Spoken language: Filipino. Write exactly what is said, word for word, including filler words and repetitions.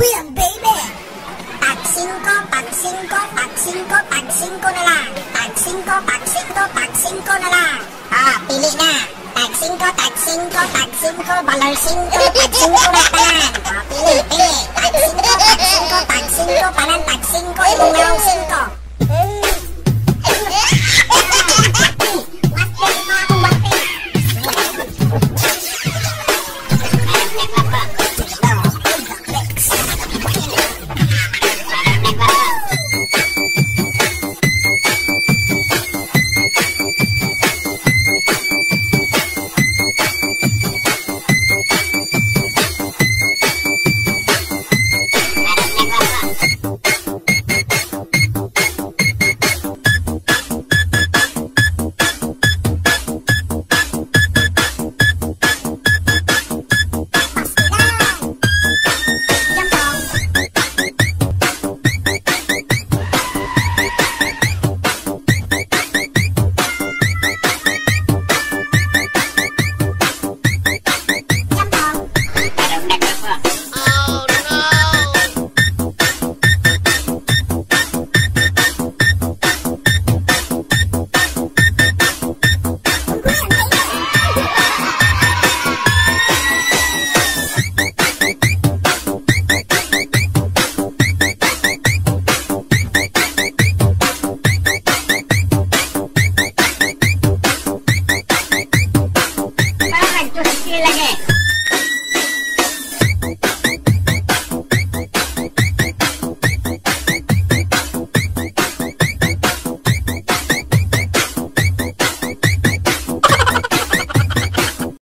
yan, baby! Tag singko, tag singko, tag singko, tag singko na lang. Tag singko, tag singko, tag singko na lang. Ah, pili na. Tag singko, tag singko, tag singko, balar singko, tag singko na lang. Ah, pili, pili.